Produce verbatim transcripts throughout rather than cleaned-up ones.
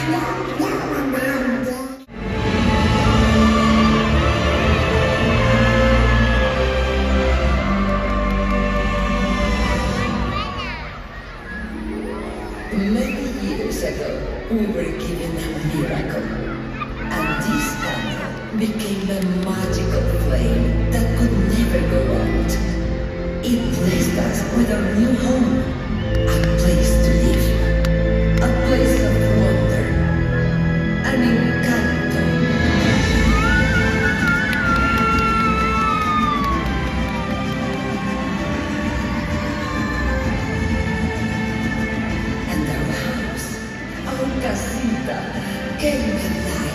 Many years ago, we were given a miracle, and this candle became a magical flame that could never go out. It blessed us with our new home, a place to live, a place of wonder, an encanto. And our house, our casita, came alive.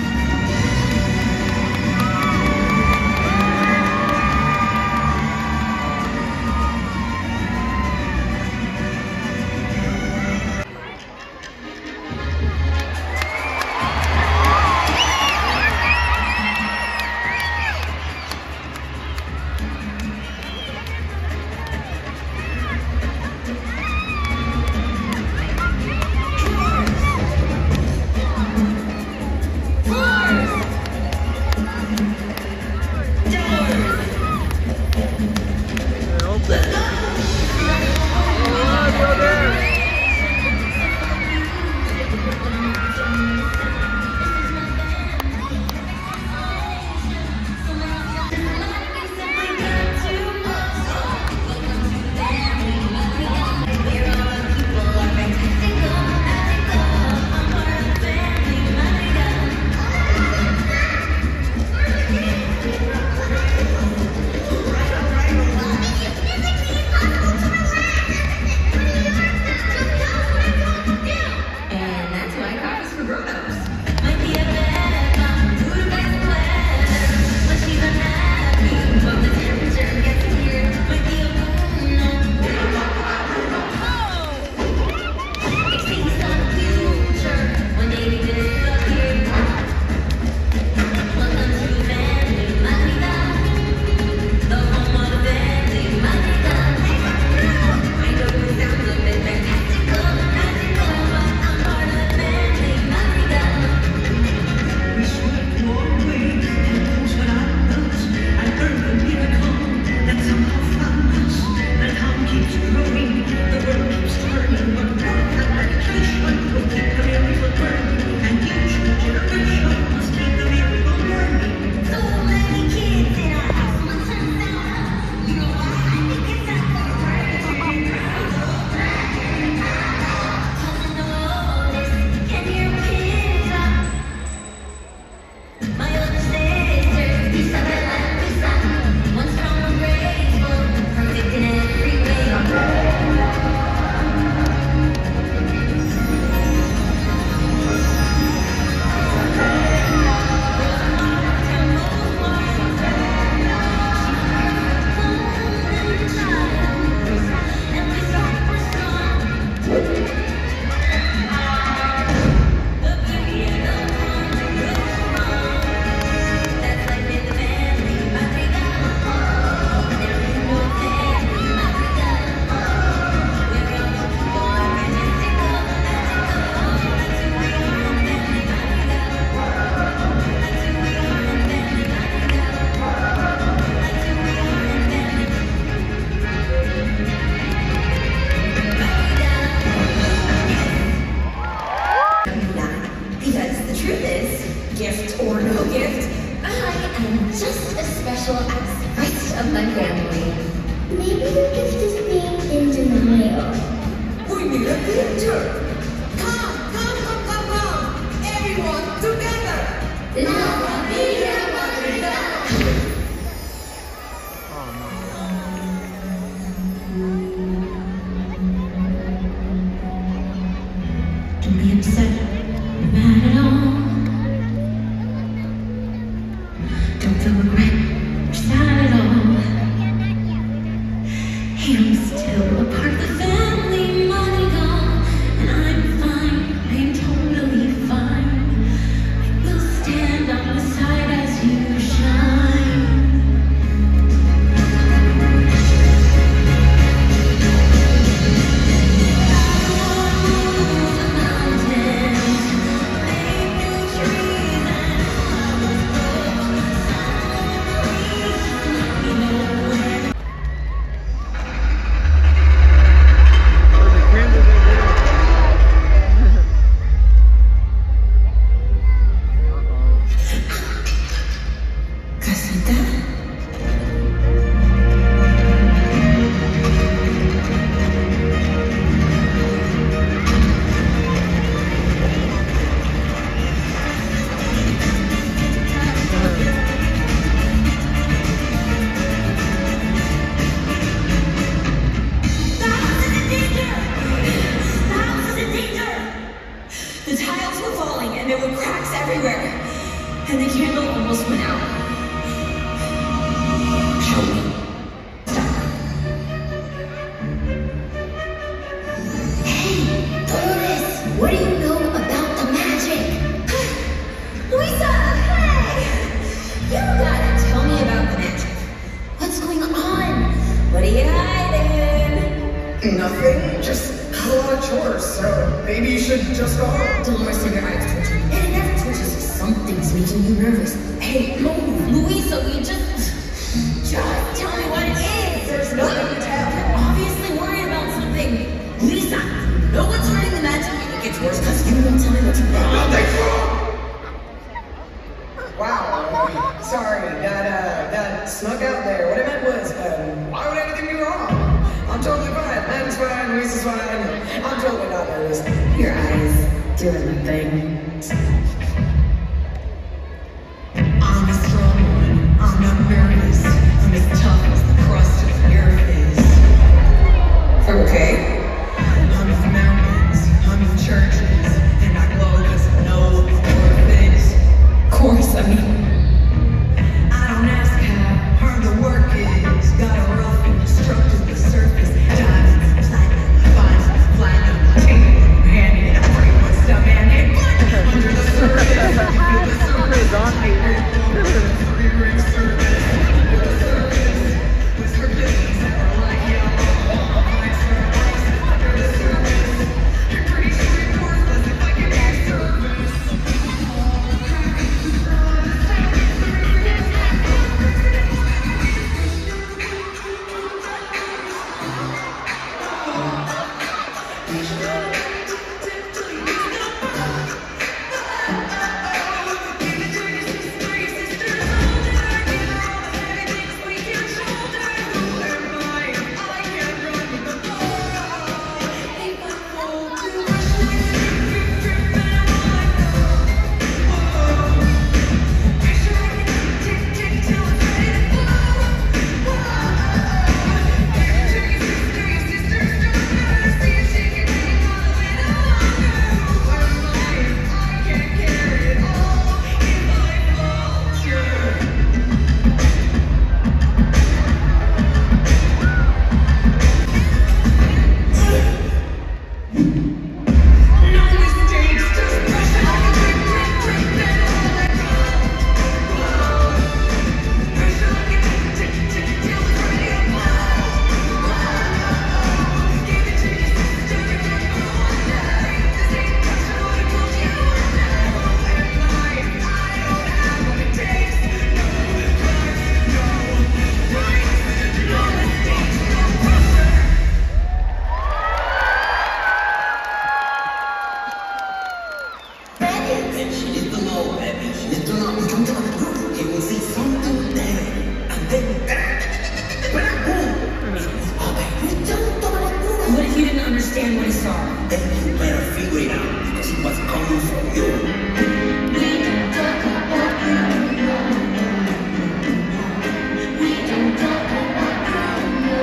Gift or no gift, I am just as special as the rest of my family. Maybe your gift is being in denial. We need a picture. Come, come, come, come, come. Everyone together. La familia Madrigal. Don't be upset, mad at all. Don't feel regret or sad at all. I'm still a part of the family, Madrigal, and I'm fine. I am totally fine. I will stand on the side as you shine. I won't move the mountain. maybe you should just go home. Dolores, your eyes twitching. It never twitches. Something's making you nervous. Hey, move, Luisa, we just... Just tell me what it is. There's nothing to tell. You're obviously worried about something. Lisa, no one's turning the magic and it gets worse because you won't tell me what's wrong. Nothing's wrong! Wow, uh, sorry, that, uh, that snuck out there. What I meant was, um, why would anything be wrong? I'm totally fine. Len's fine, Lisa's fine. I'm totally not nervous. Your eyes doing the thing. I'm a strong one. I'm not nervous. I'm as tough as the crust of the earth is. Okay. I'm in mountains, I'm in churches, and I glow because I know what worth is. Of course, I mean, I don't ask how hard the work is. Got a rough and destructive surface. Diamonds, platinum, fines, platinum, table, handy, and I pray what's the man hit under the surface. You feel the surface on me. Three ring surface. Under the surface. With Hercules that are like yellow. Ice for ice under the surface. You're pretty sure it's worthless if I can get surface. What if you didn't understand what he saw? Then you better figure it out, because it was coming from you. We don't talk about you. We don't talk about you.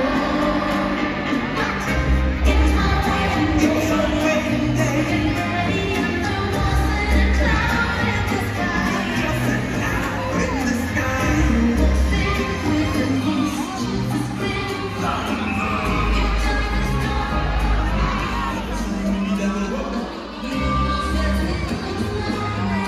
It's my way. It's a waiting day. In the walls and the cloud in the sky. In the sky. We'll sing with the mischievous wind. You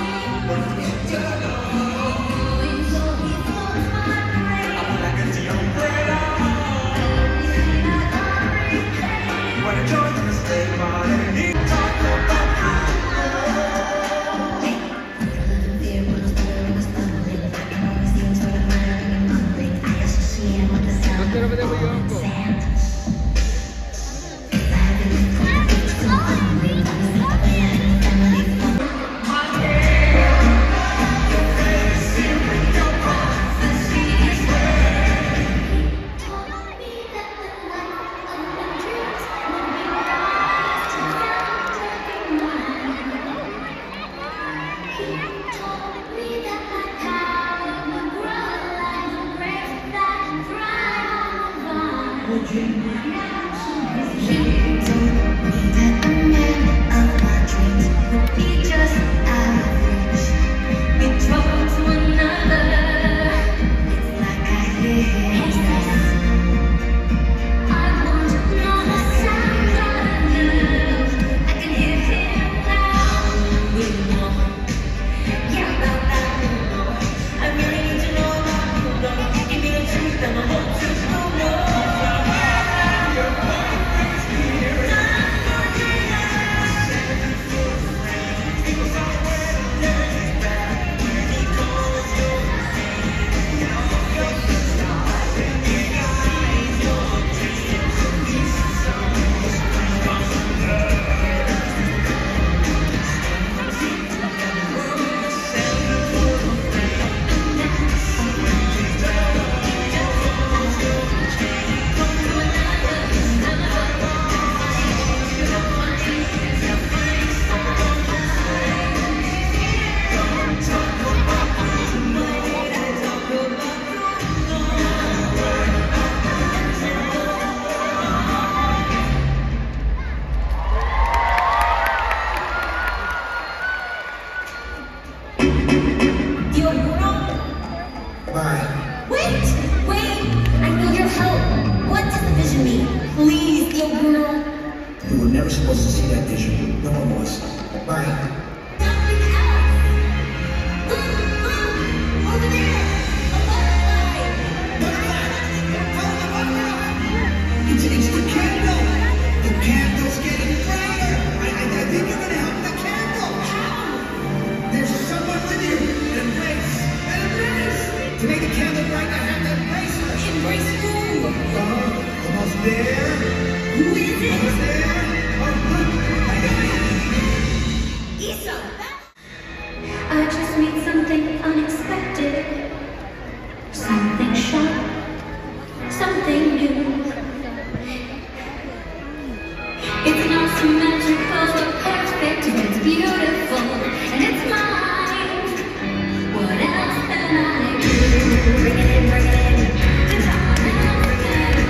Tío Bruno? Bye. Wait! Wait! I need your help. What does the vision mean? Please, Tío Bruno. You were never supposed to see that vision. No one was. Bye. Something else! Look! Look! Over there! A butterfly! It's, it's the candle! The candle's getting brighter! I, I, I think you're gonna help the candle! There's someone with you! Embrace! And embrace! To make the candle bright, I have to embrace her! Embrace who? Oh, almost there! Who is it? Almost there! Oh, look! I got it! Issa! I just need something unexpected. Something sharp. Something new. It's not so magical or perfect, but it's beautiful and it's mine. What else can I do? Bring it in, bring it in. It's on now, bring it in.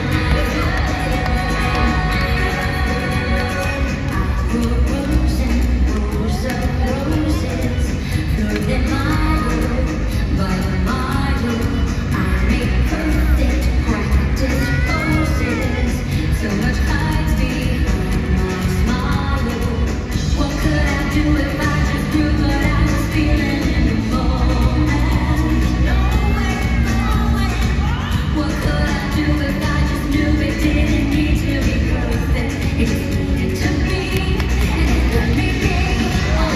I grow roses, rows of roses, float in my room, by the mile. I make perfect practice poses. So much hides behind my smile. What could I do if I just knew what I was feeling in the moment? No way, no way. What could I do if I just knew it didn't need to be perfect? It just needed to be, and it let me be. Oh,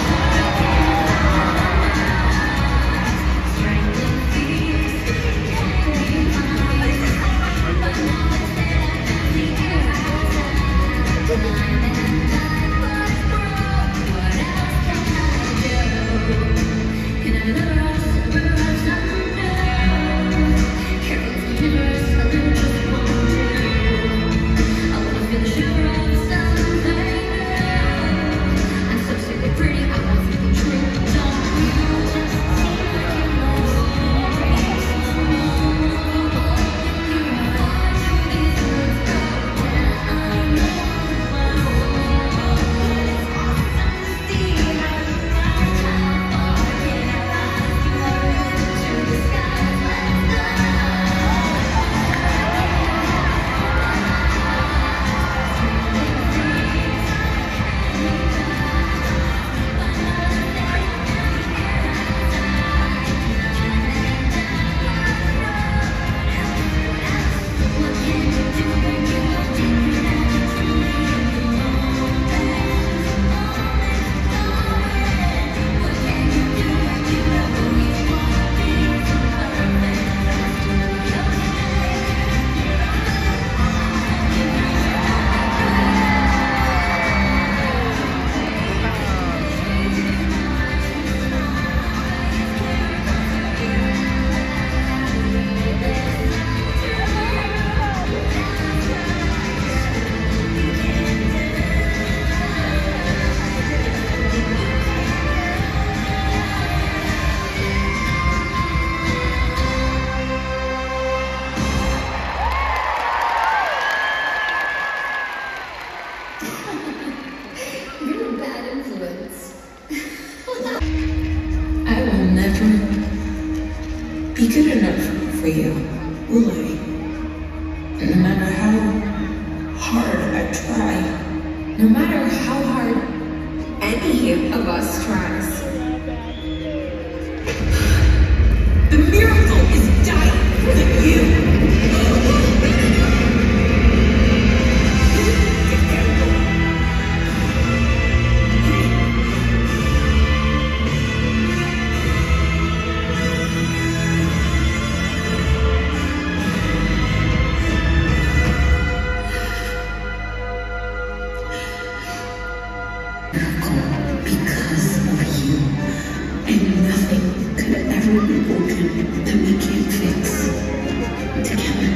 strangling fears, candy eyes. But now it's that I found the air outside. And I'm in that was broke. What else can I do? Can I lure us, lure us under? Careful to universe, I do just want to. I wanna feel sure of something new. I'm so sick of pretty, I want something true. Don't you just seem like you know me some more? Why should these words go when I know my role? It's awesome to see how you rise, how far can I rise? You are rooted to the skies, let's go. What can you do when you don't take me now? Truly in the moment. What can you do when you know you want to be so perfect? You're a bad influence. I will never be good enough for you, will I? No matter how hard I try, no matter how hard any of us tries. The miracle is dying for you. Because of you, and nothing could ever be broken that we can't fix together.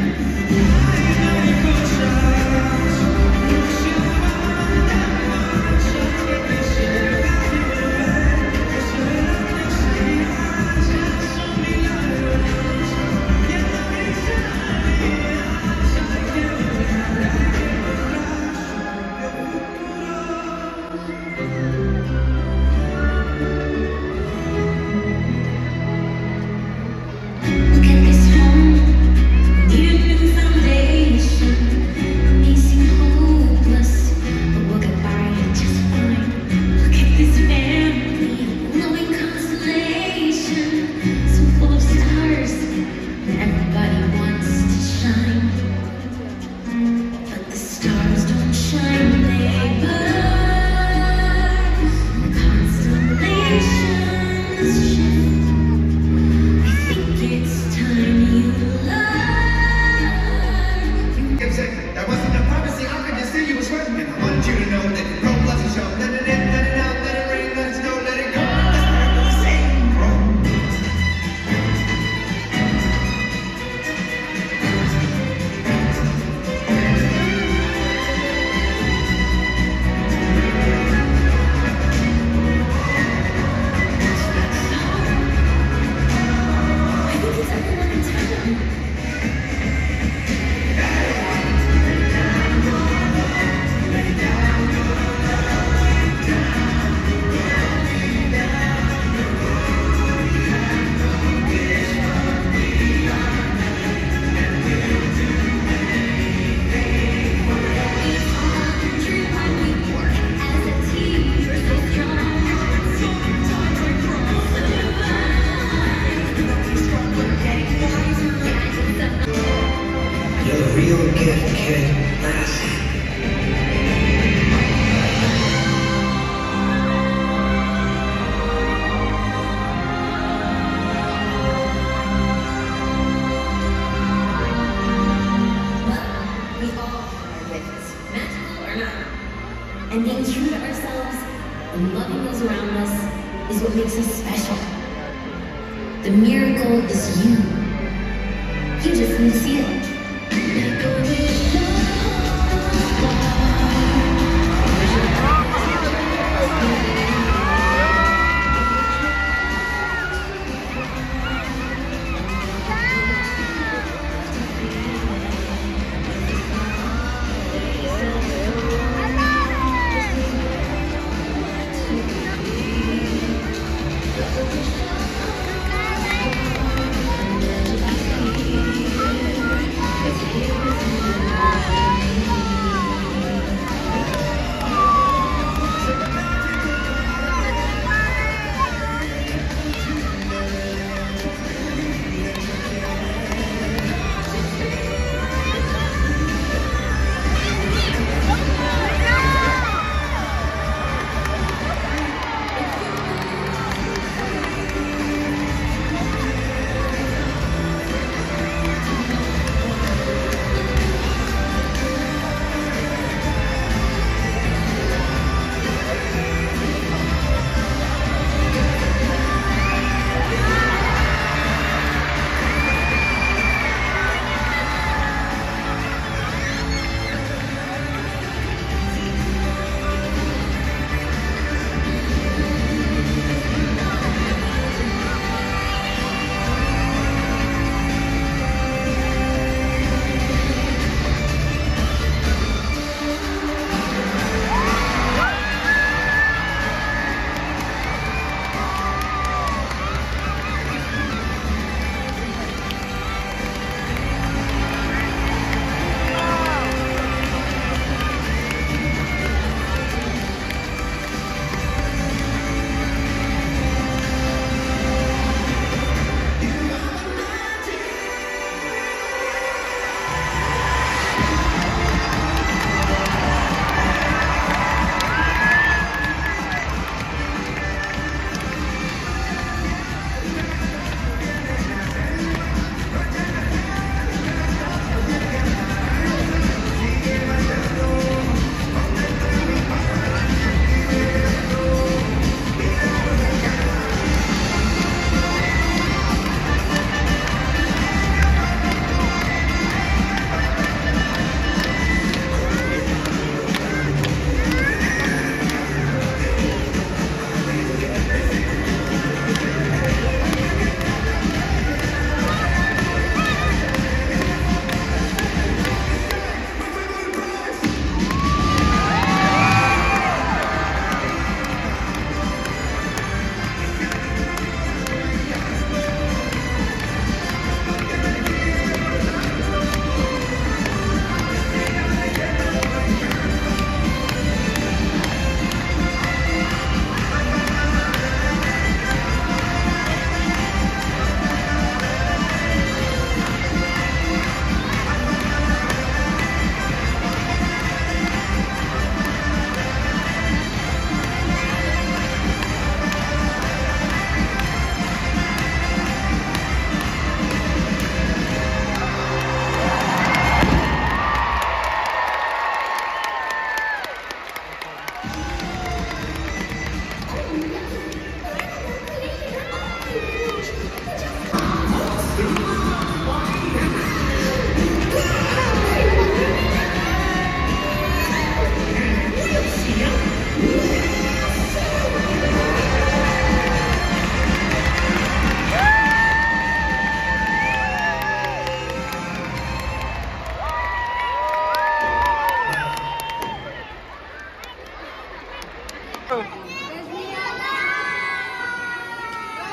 and loving those around us is what makes us special. The miracle is you. You just need to see it. Make a wish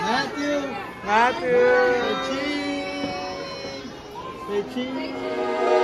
Matthew. Matthew. Hey, cheese. Hey, cheese.